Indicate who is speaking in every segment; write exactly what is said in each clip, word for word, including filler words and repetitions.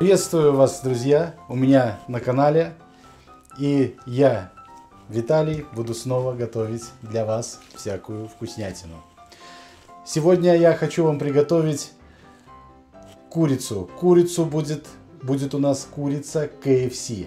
Speaker 1: Приветствую вас, друзья, у меня на канале, и я, Виталий, буду снова готовить для вас всякую вкуснятину. Сегодня я хочу вам приготовить курицу. Курицу будет, будет у нас курица кей эф си.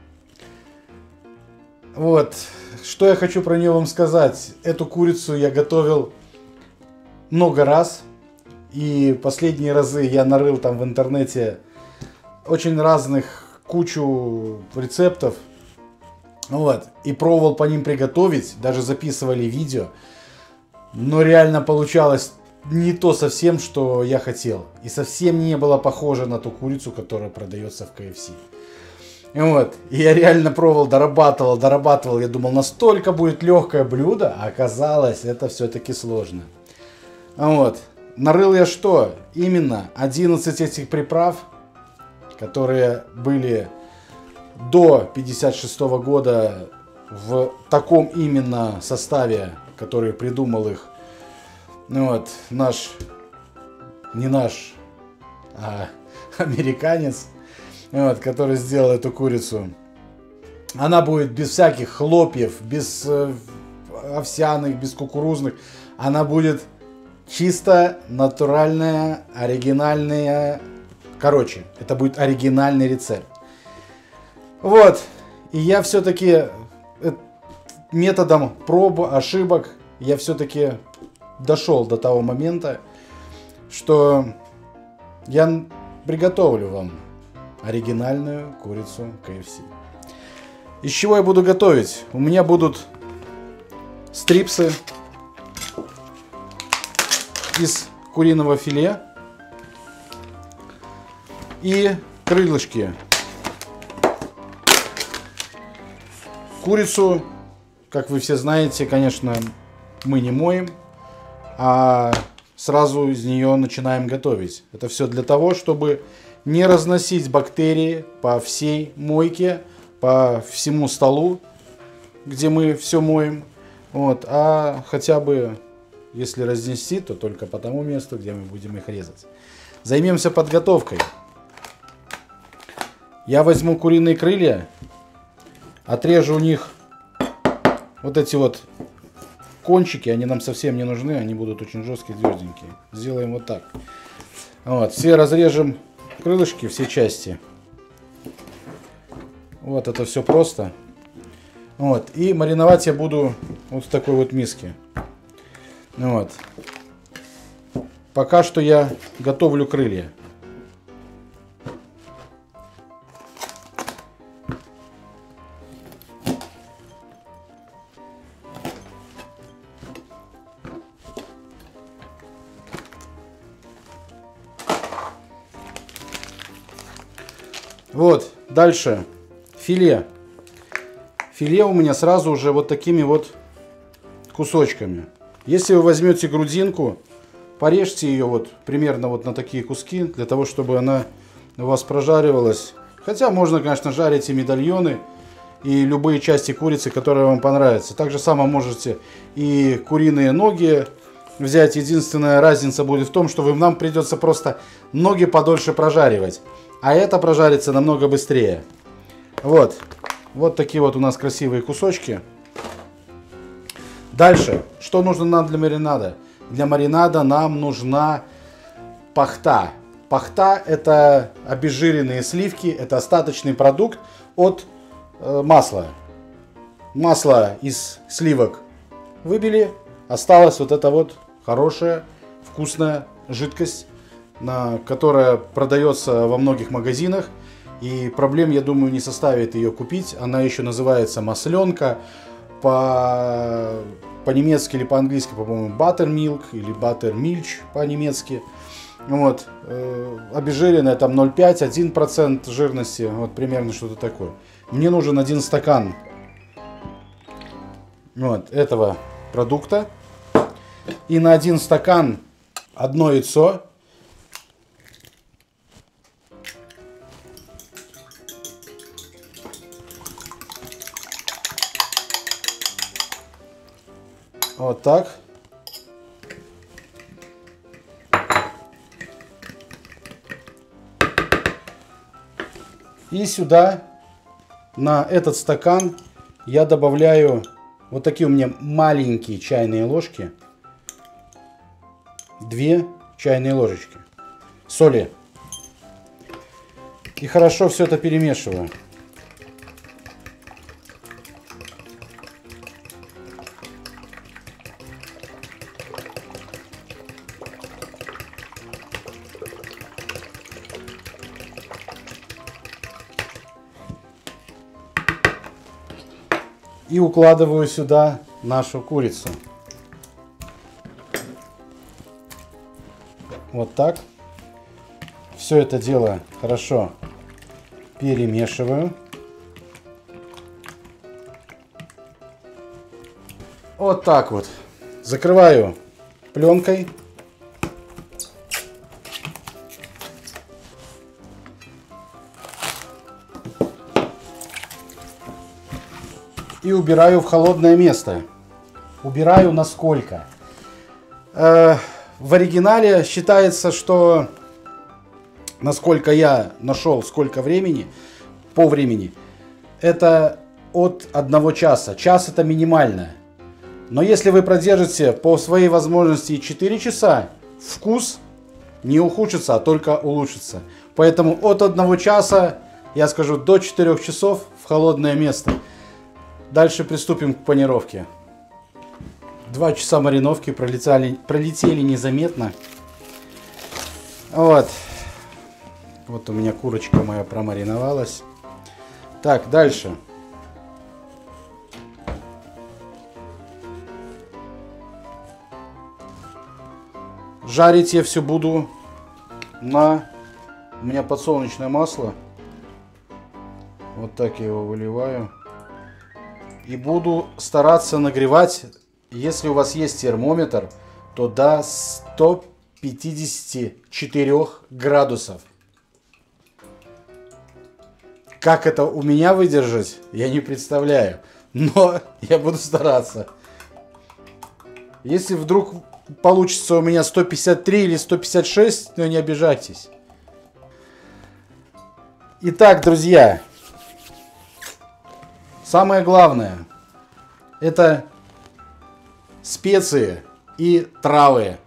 Speaker 1: Вот, что я хочу про нее вам сказать. Эту курицу я готовил много раз, и последние разы я нарыл там в интернете очень разных кучу рецептов, вот, и пробовал по ним приготовить, даже записывали видео, но реально получалось не то совсем, что я хотел, и совсем не было похоже на ту курицу, которая продается в кей эф си. Вот, и я реально пробовал, дорабатывал, дорабатывал, я думал, настолько будет легкое блюдо, а оказалось, это все-таки сложно. Вот, нарыл я что? Именно одиннадцать этих приправ, которые были до пятьдесят шестого года в таком именно составе, который придумал их, ну вот, наш, не наш, а американец, вот, который сделал эту курицу. Она будет без всяких хлопьев, без э, овсяных, без кукурузных. Она будет чисто натуральная, оригинальная. Короче, это будет оригинальный рецепт. Вот. И я все-таки методом проб, ошибок, я все-таки дошел до того момента, что я приготовлю вам оригинальную курицу кей эф си. Из чего я буду готовить? У меня будут стрипсы из куриного филе и крылышки. Курицу, как вы все знаете, конечно, мы не моем, а сразу из нее начинаем готовить. Это все для того, чтобы не разносить бактерии по всей мойке, по всему столу, где мы все моем, вот, а хотя бы, если разнести, то только по тому месту, где мы будем их резать. Займемся подготовкой. Я возьму куриные крылья, отрежу у них вот эти вот кончики, они нам совсем не нужны, они будут очень жесткие, тверденькие. Сделаем вот так. Вот, все разрежем крылышки, все части. Вот, это все просто. Вот, и мариновать я буду вот в такой вот миске. Вот. Пока что я готовлю крылья. Вот, дальше филе. Филе у меня сразу уже вот такими вот кусочками. Если вы возьмете грудинку, порежьте ее вот примерно вот на такие куски, для того, чтобы она у вас прожаривалась. Хотя можно, конечно, жарить и медальоны, и любые части курицы, которые вам понравятся. Так же само можете и куриные ноги взять. Единственная разница будет в том, что нам придется просто ноги подольше прожаривать. А это прожарится намного быстрее. Вот. Вот такие вот у нас красивые кусочки. Дальше. Что нужно нам для маринада? Для маринада нам нужна пахта. Пахта — это обезжиренные сливки. Это остаточный продукт от э, масла. Масло из сливок выбили. Осталась вот эта вот хорошая, вкусная жидкость, на, которая продается во многих магазинах. И проблем, я думаю, не составит ее купить. Она еще называется масленка. По, по-немецки или по-английски, по-моему, buttermilk или buttermilch по-немецки. Вот. Э, обезжиренная там ноль пять — один процент жирности. Вот примерно что-то такое. Мне нужен один стакан вот этого продукта. И на один стакан одно яйцо. Вот так. И сюда, на этот стакан, я добавляю вот такие у меня маленькие чайные ложки. Две чайные ложечки соли. И хорошо все это перемешиваю. И укладываю сюда нашу курицу. Вот так. Все это дело хорошо перемешиваю. Вот так вот. Закрываю пленкой. И убираю в холодное место. Убираю насколько? Э, в оригинале считается, что насколько я нашел, сколько времени, по времени, это от одного часа. Час это минимально. Но если вы продержите по своей возможности четыре часа, вкус не ухудшится, а только улучшится. Поэтому от одного часа, я скажу, до четырёх часов в холодное место. Дальше приступим к панировке. Два часа мариновки пролетели, пролетели незаметно. Вот. Вот у меня курочка моя промариновалась. Так, дальше. Жарить я все буду на... У меня подсолнечное масло. Вот так я его выливаю. И буду стараться нагревать, если у вас есть термометр, то до ста пятидесяти четырёх градусов. Как это у меня выдержать, я не представляю. Но я буду стараться. Если вдруг получится у меня сто пятьдесят три или сто пятьдесят шесть, то не обижайтесь. Итак, друзья. Самое главное, это специи и травы.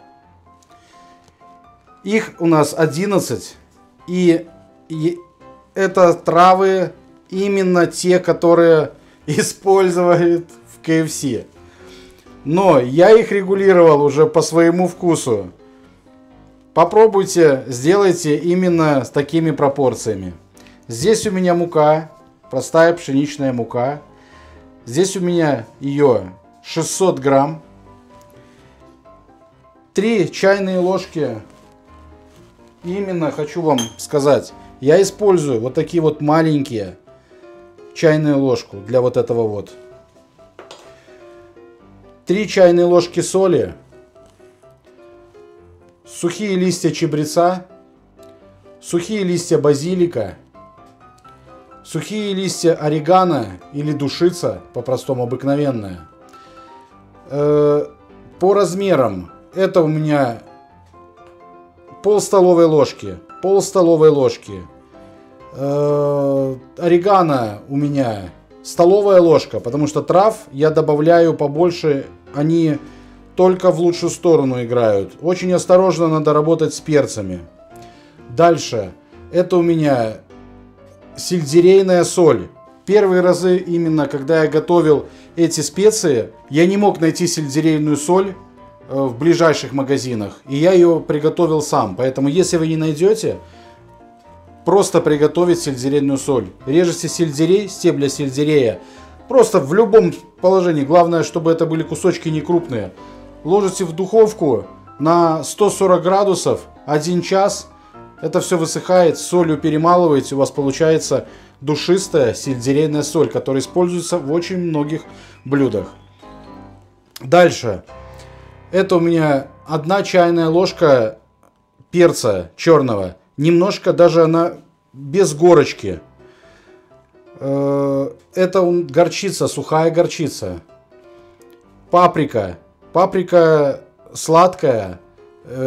Speaker 1: Их у нас одиннадцать. И, и это травы именно те, которые используют в кей эф си. Но я их регулировал уже по своему вкусу. Попробуйте, сделайте именно с такими пропорциями. Здесь у меня мука. Простая пшеничная мука. Здесь у меня ее шестьсот грамм. Три чайные ложки. Именно хочу вам сказать. Я использую вот такие вот маленькие чайные ложку для вот этого вот. Три чайные ложки соли. Сухие листья чабреца. Сухие листья базилика. Сухие листья орегано или душица, по-простому обыкновенная. Э, по размерам это у меня пол столовой ложки, пол столовой ложки. Э, орегано у меня столовая ложка, потому что трав я добавляю побольше, они только в лучшую сторону играют. Очень осторожно надо работать с перцами. Дальше, это у меня сельдерейная соль. Первые разы, именно когда я готовил эти специи, я не мог найти сельдерейную соль в ближайших магазинах. И я ее приготовил сам. Поэтому, если вы не найдете, просто приготовить сельдерейную соль. Режете сельдерей, стебля сельдерея. Просто в любом положении. Главное, чтобы это были кусочки не крупные. Ложите в духовку на сто сорок градусов один час. Это все высыхает, солью перемалываете, у вас получается душистая сельдерейная соль, которая используется в очень многих блюдах. Дальше. Это у меня одна чайная ложка перца черного. Немножко даже она без горочки. Это горчица, сухая горчица. Паприка. Паприка сладкая.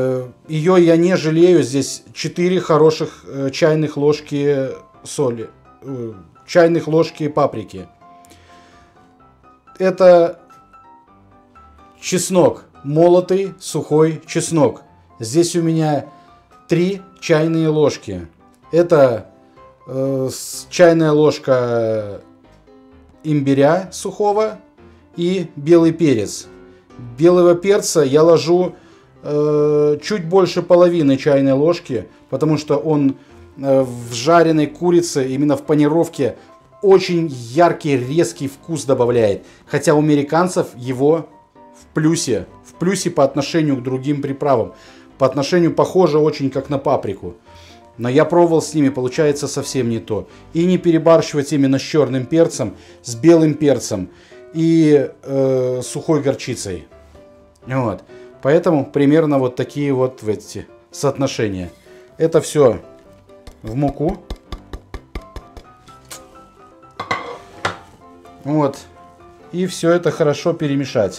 Speaker 1: Ее я не жалею. Здесь четыре хороших чайных ложки соли. э, чайных ложки паприки. Это чеснок, молотый сухой чеснок. Здесь у меня три чайные ложки. Это э, чайная ложка имбиря сухого и белый перец. Белого перца я ложу э, чуть больше половины чайной ложки, потому что он э, в жареной курице, именно в панировке, очень яркий, резкий вкус добавляет. Хотя у американцев его в плюсе. В плюсе по отношению к другим приправам. По отношению похоже очень как на паприку. Но я пробовал с ними, получается совсем не то. И не перебарщивать именно с черным перцем, с белым перцем и э, сухой горчицей. Вот. Поэтому примерно вот такие вот эти соотношения. Это все в муку. Вот. И все это хорошо перемешать.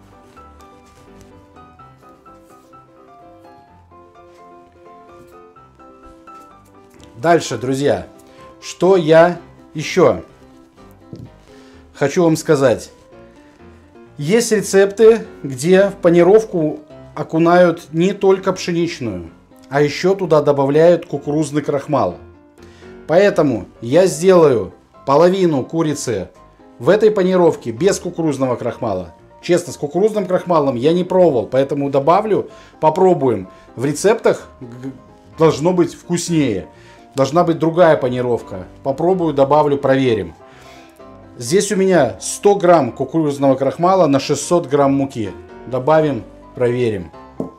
Speaker 1: Дальше, друзья, что я еще хочу вам сказать. Есть рецепты, где в панировку окунают не только пшеничную, а еще туда добавляют кукурузный крахмал. Поэтому я сделаю половину курицы в этой панировке без кукурузного крахмала. Честно, с кукурузным крахмалом я не пробовал, поэтому добавлю, попробуем. В рецептах должно быть вкуснее. Должна быть другая панировка. Попробую, добавлю, проверим. Здесь у меня сто грамм кукурузного крахмала на шестьсот грамм муки. Добавим, проверим.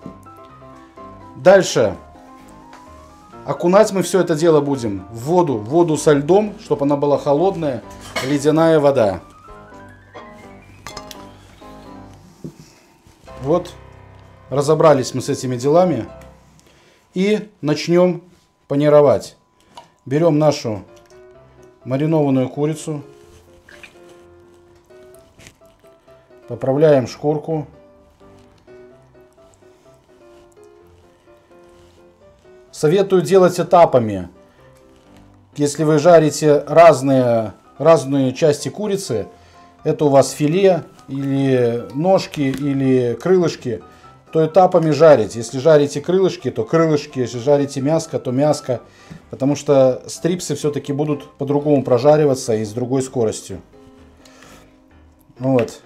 Speaker 1: Дальше. Окунать мы все это дело будем в воду. В воду со льдом, чтобы она была холодная. Ледяная вода. Вот. Разобрались мы с этими делами. И начнем панировать. Берем нашу маринованную курицу, поправляем шкурку, советую делать этапами. Если вы жарите разные, разные части курицы, это у вас филе или ножки или крылышки, то этапами жарить. Если жарите крылышки, то крылышки. Если жарите мяско, то мяско. Потому что стрипсы все-таки будут по-другому прожариваться и с другой скоростью. Вот.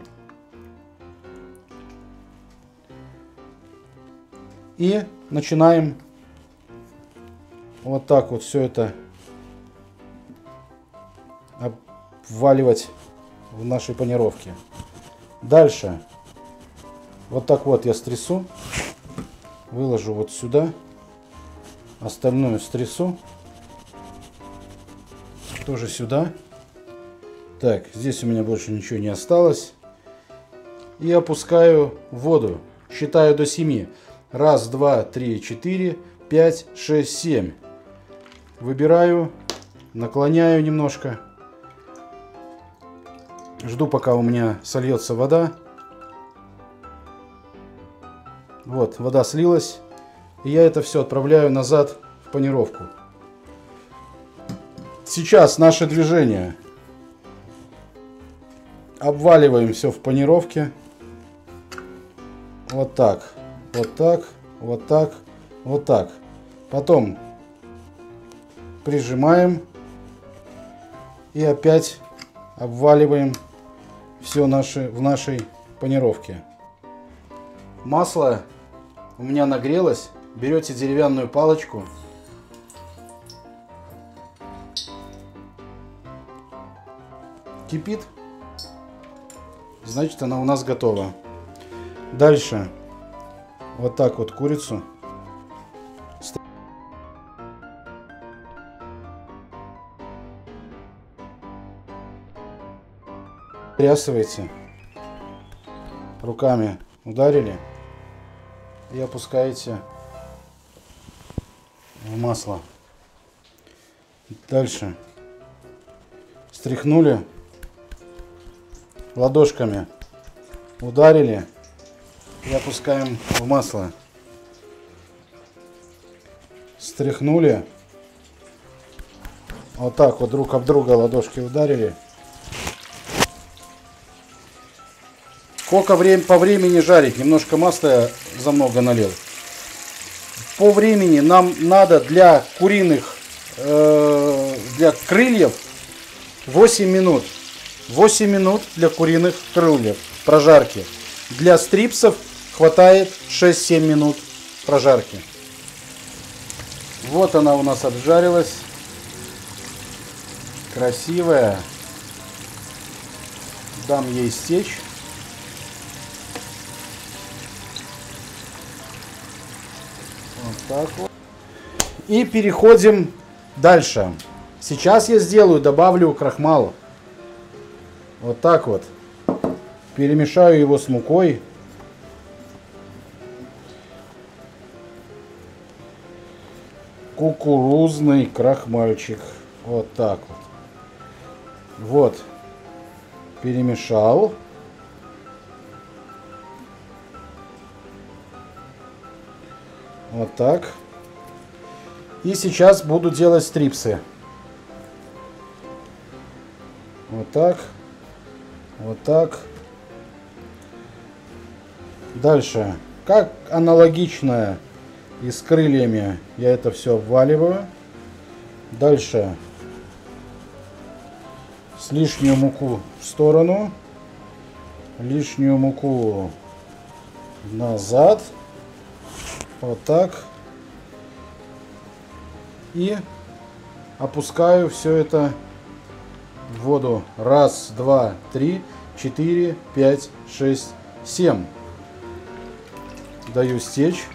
Speaker 1: И начинаем вот так вот все это обваливать в нашей панировке. Дальше. Вот так вот я стрясу, выложу вот сюда, остальную стрясу, тоже сюда. Так, здесь у меня больше ничего не осталось. И опускаю в воду, считаю до семи. Раз, два, три, четыре, пять, шесть, семь. Выбираю, наклоняю немножко. Жду, пока у меня сольется вода. Вот, вода слилась. И я это все отправляю назад в панировку. Сейчас наше движение. Обваливаем все в панировке. Вот так, вот так, вот так, вот так. Потом прижимаем. И опять обваливаем все наше, в нашей панировке. Масло у меня нагрелось. Берете деревянную палочку. Кипит. Значит, она у нас готова. Дальше. Вот так вот курицу. Стрясывайте. Руками ударили. И опускаете в масло. Дальше. Стряхнули. Ладошками ударили. И опускаем в масло. Стряхнули. Вот так вот друг об друга ладошки ударили. Сколько времени, по времени жарить? Немножко масла я за много налил. По времени нам надо для куриных, э, для крыльев восемь минут. восемь минут для куриных крыльев прожарки. Для стрипсов хватает шесть-семь минут прожарки. Вот она у нас обжарилась. Красивая. Дам ей стечь. Вот так вот. И переходим дальше. Сейчас я сделаю, добавлю крахмал. Вот так вот. Перемешаю его с мукой. Кукурузный крахмальчик. Вот так вот. Вот. Перемешал. Вот так. И сейчас буду делать стрипсы. Вот так. Вот так. Дальше. Как аналогично и с крыльями, я это все обваливаю. Дальше. С лишнюю муку в сторону. Лишнюю муку назад. Вот так. И опускаю все это в воду. Раз, два, три, четыре, пять, шесть, семь. Даю стечь.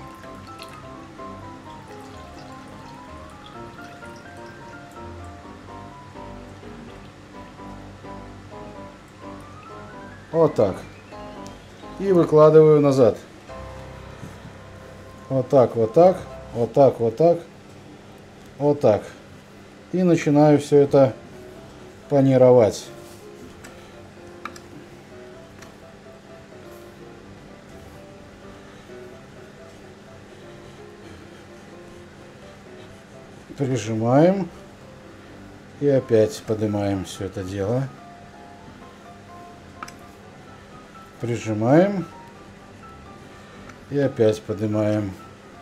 Speaker 1: Вот так. И выкладываю назад. Вот так, вот так, вот так, вот так, вот так. И начинаю все это панировать. Прижимаем. И опять поднимаем все это дело. Прижимаем. И опять поднимаем.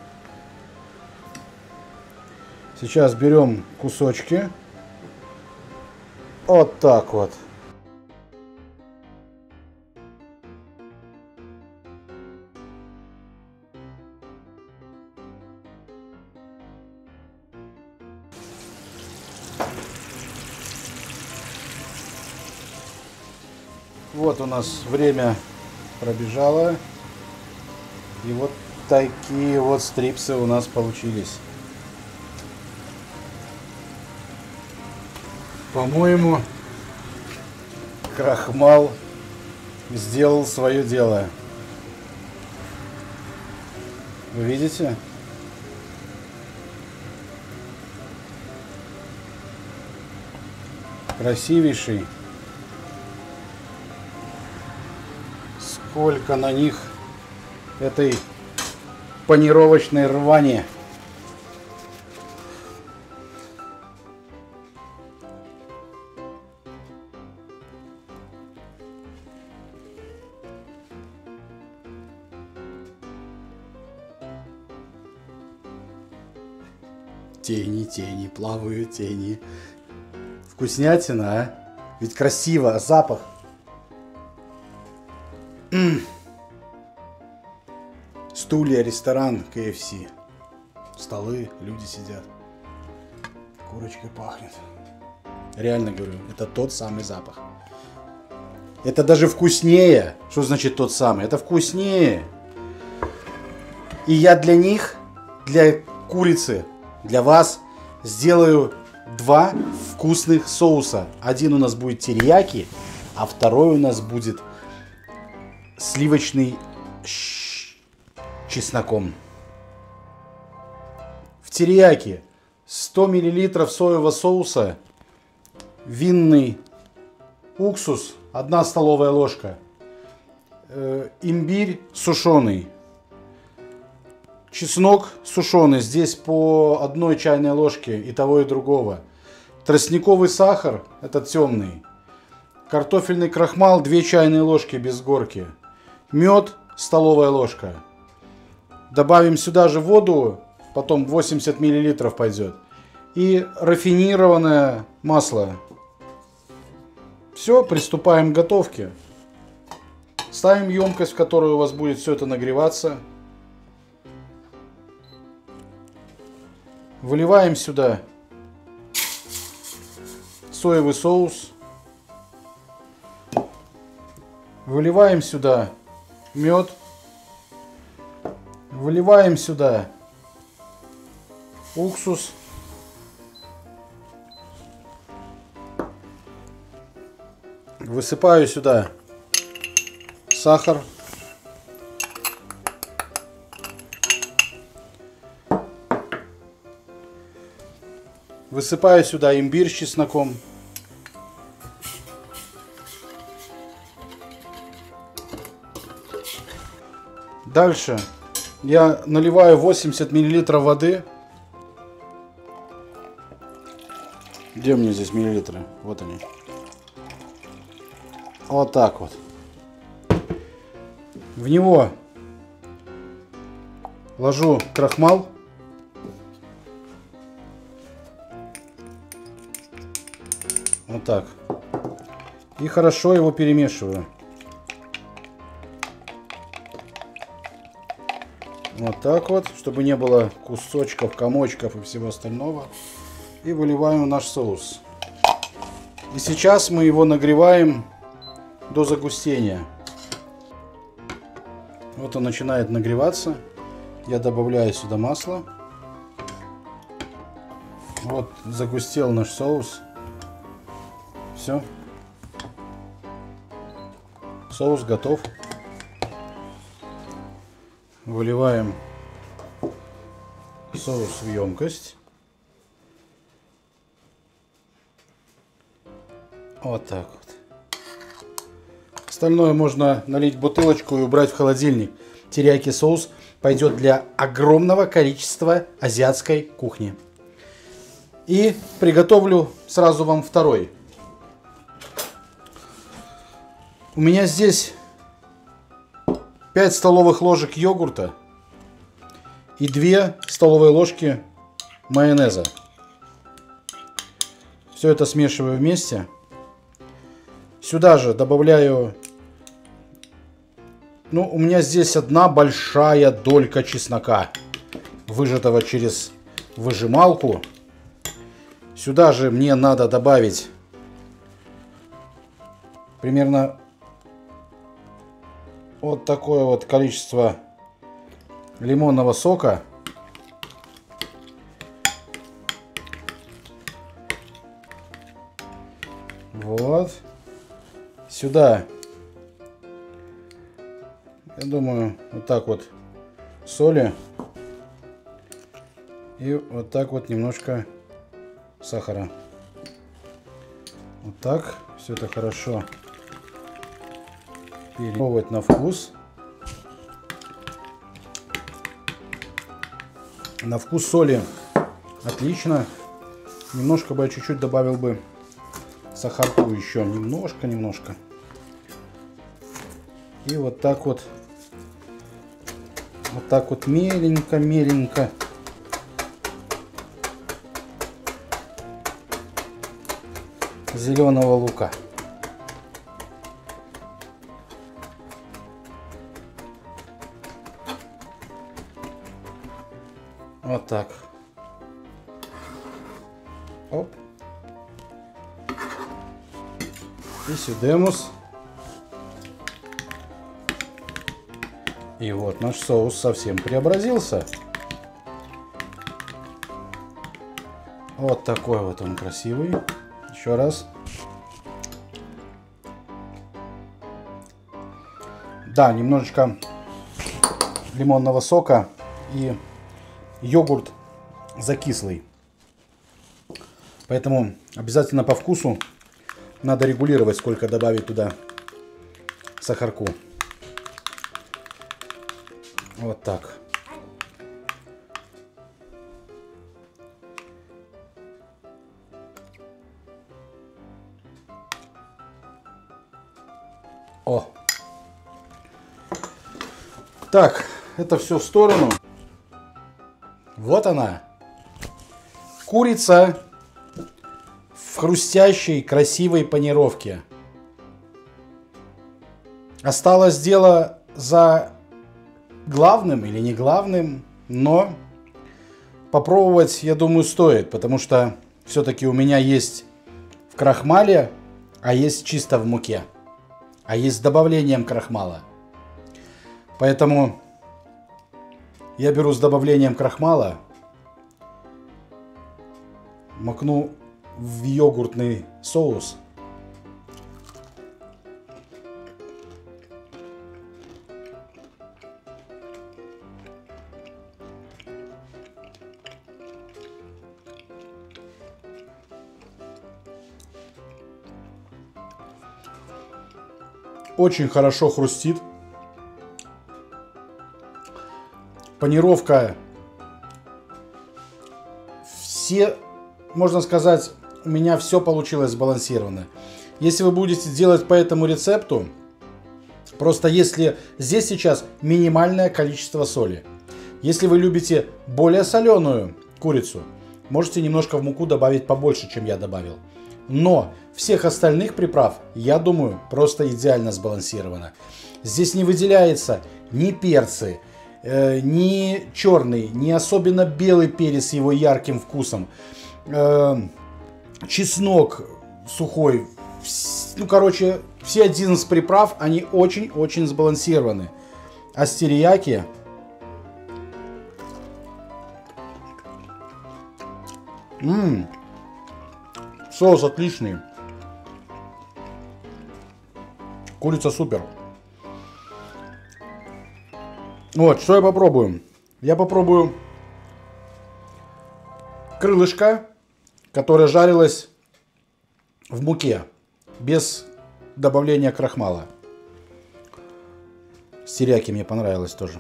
Speaker 1: Сейчас берем кусочки. Вот так вот. Вот у нас время пробежало. И вот такие вот стрипсы у нас получились. По-моему, крахмал сделал свое дело. Вы видите? Красивейший. Сколько на них этой панировочной рвани. Тени, тени, плавают тени. Вкуснятина, а? Ведь красиво, а запах. М-м. Стулья, ресторан, ка эф си. Столы, люди сидят. Курочкой пахнет. Реально говорю, это тот самый запах. Это даже вкуснее. Что значит тот самый? Это вкуснее. И я для них, для курицы, для вас сделаю два вкусных соуса. Один у нас будет терияки, а второй у нас будет сливочный с чесноком. В терияки сто миллилитров соевого соуса, винный уксус, одна столовая ложка, э, имбирь сушеный, чеснок сушеный, здесь по одной чайной ложке и того и другого, тростниковый сахар, это темный, картофельный крахмал две чайные ложки без горки, мед столовая ложка. Добавим сюда же воду, потом восемьдесят миллилитров пойдет, и рафинированное масло. Все, приступаем к готовке. Ставим емкость, в которой у вас будет все это нагреваться. Выливаем сюда соевый соус. Выливаем сюда мед. Выливаем сюда уксус. Высыпаю сюда сахар. Высыпаю сюда имбирь с чесноком. Дальше я наливаю восемьдесят миллилитров воды. Где у меня здесь миллилитры? Вот они. Вот так вот. В него ложу крахмал. Вот так. И хорошо его перемешиваю. Вот так вот, чтобы не было кусочков, комочков и всего остального. И выливаем наш соус. И сейчас мы его нагреваем до загустения. Вот он начинает нагреваться. Я добавляю сюда масло. Вот загустел наш соус. Все. Соус готов. Выливаем соус в емкость. Вот так вот. Остальное можно налить в бутылочку и убрать в холодильник. Терияки соус пойдет для огромного количества азиатской кухни. И приготовлю сразу вам второй. У меня здесь пять столовых ложек йогурта и две столовые ложки майонеза. Все это смешиваю вместе. Сюда же добавляю, ну, у меня здесь одна большая долька чеснока, выжатого через выжималку. Сюда же мне надо добавить примерно вот такое вот количество лимонного сока. Вот. Сюда, я думаю, вот так вот соли. И вот так вот немножко сахара. Вот так. Все это хорошо перемешивать на вкус. На вкус соли отлично. Немножко бы я чуть-чуть добавил бы сахарку еще. Немножко, немножко. И вот так вот. Вот так вот меленько, меленько. Зеленого лука. Вот так. Оп. И сюдемус. И вот наш соус совсем преобразился. Вот такой вот он красивый. Еще раз. Да, немножечко лимонного сока и йогурт закислый. Поэтому обязательно по вкусу надо регулировать, сколько добавить туда сахарку. Вот так. О! Так, это все в сторону. Вот она. Курица в хрустящей, красивой панировке. Осталось дело за главным или не главным, но попробовать, я думаю, стоит, потому что все-таки у меня есть в крахмале, а есть чисто в муке, а есть с добавлением крахмала. Поэтому я беру с добавлением крахмала, макну в йогуртный соус. Очень хорошо хрустит. Панировка. Все, можно сказать, у меня все получилось сбалансированно. Если вы будете делать по этому рецепту, просто если здесь сейчас минимальное количество соли. Если вы любите более соленую курицу, можете немножко в муку добавить побольше, чем я добавил. Но всех остальных приправ, я думаю, просто идеально сбалансировано. Здесь не выделяется ни перцы, э, ни черный, ни особенно белый перец с его ярким вкусом. Э, чеснок сухой. Ну, короче, все одиннадцать приправ, они очень-очень сбалансированы. А с терияки... Ммм... Соус отличный. Курица супер. Вот, что я попробую? Я попробую крылышко, которое жарилось в муке, без добавления крахмала. С терияки мне понравилось тоже.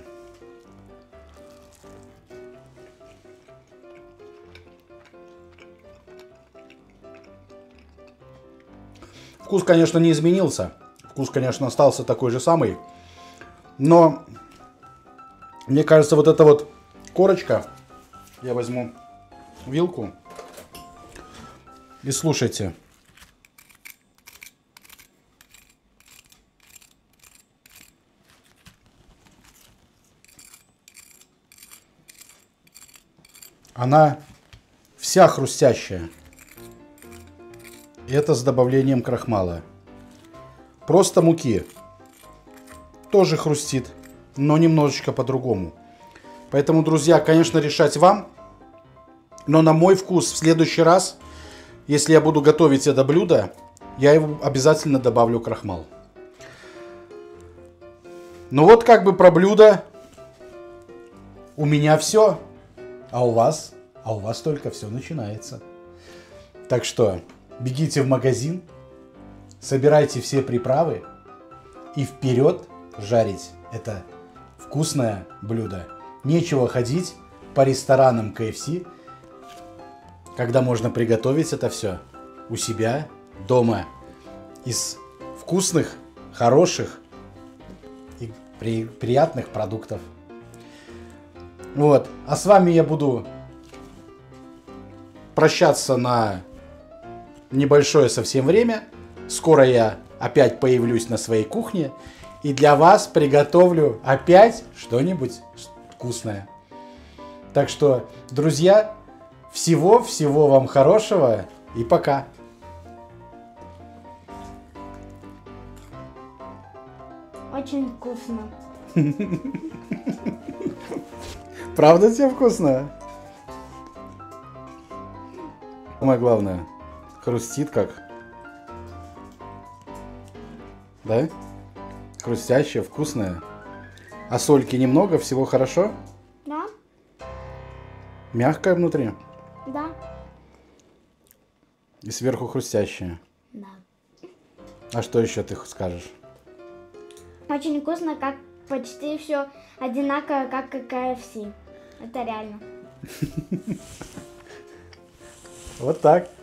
Speaker 1: Вкус, конечно, не изменился. Вкус, конечно, остался такой же самый. Но, мне кажется, вот эта вот корочка... Я возьму вилку. И слушайте. Она вся хрустящая. Это с добавлением крахмала. Просто муки. Тоже хрустит, но немножечко по-другому. Поэтому, друзья, конечно, решать вам. Но на мой вкус в следующий раз, если я буду готовить это блюдо, я его обязательно добавлю крахмал. Ну вот как бы про блюдо. У меня все. А у вас? А у вас только все начинается. Так что... Бегите в магазин, собирайте все приправы и вперед жарить это вкусное блюдо. Нечего ходить по ресторанам ка эф си, когда можно приготовить это все у себя дома из вкусных, хороших и при, приятных продуктов. Вот. А с вами я буду прощаться на небольшое совсем время. Скоро я опять появлюсь на своей кухне и для вас приготовлю опять что-нибудь вкусное. Так что, друзья, всего-всего вам хорошего и пока.
Speaker 2: Очень вкусно.
Speaker 1: Правда тебе вкусно? Самое главное, хрустит как. Да? Хрустящее, вкусное. А сольки немного, всего хорошо?
Speaker 2: Да.
Speaker 1: Мягкое внутри?
Speaker 2: Да.
Speaker 1: И сверху хрустящее?
Speaker 2: Да.
Speaker 1: А что еще ты скажешь?
Speaker 2: Очень вкусно, как почти все одинаково, как и ка эф си. Это реально.
Speaker 1: Вот так.